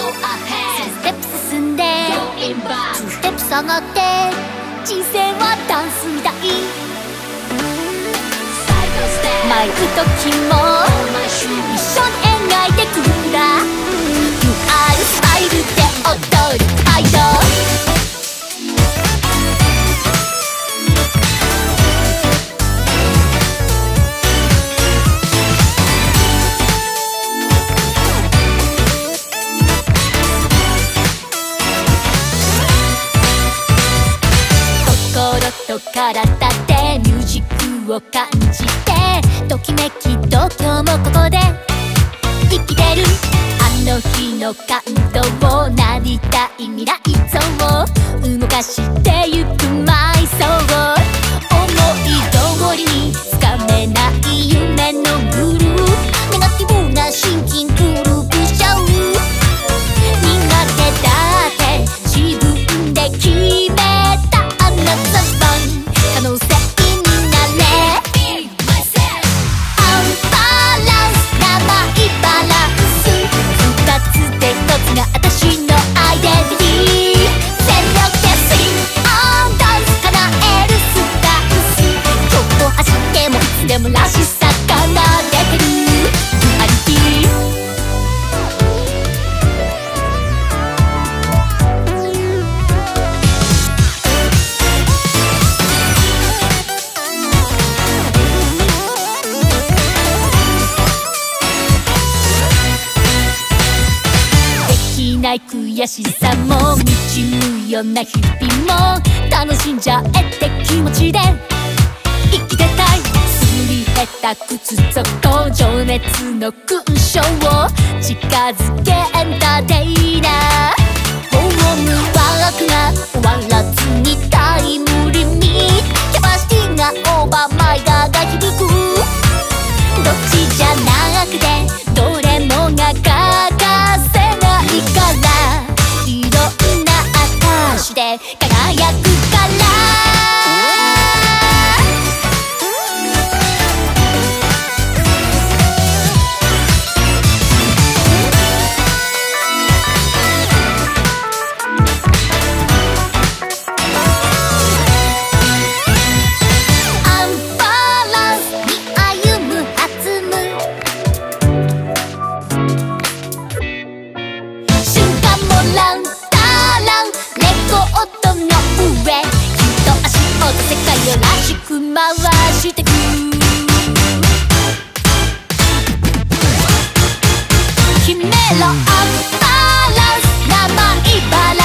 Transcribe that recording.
ステップ進んで2ステップ下がって人生はダンスみたい参る時も一緒に描いてくんだ You are スタイルで踊るアイドル心と体でミュージックを感じてときめきと今日もここで生きてるあの日の感動をなりたい未来像を動かしてゆく埋葬思い通りにつかめない夢のグルーネガティブなシンキングループしちゃう苦手だって自分で決めたあなた可能性になれアンバランス名前バランス二つで一つが私のアイデンティティ全力でスイングダンス叶えるスタンスどこ走ってもいつでもらしさ奏でてるありきない悔しさもにじむような日々も楽しんじゃえって気持ちで生きてたいすり減った靴底情熱の勲章を近づけエンターテイナーホームワークが終わらずにタイムリミットキャパシティがオーバーマイガーが響くどっちじゃなくてどれもが欠かせないからいろんな証で輝くからアンバランスに歩む弾む瞬間もランタランレコードの上きっと足音世界をらしく回してく決めろアンバランス名前バランス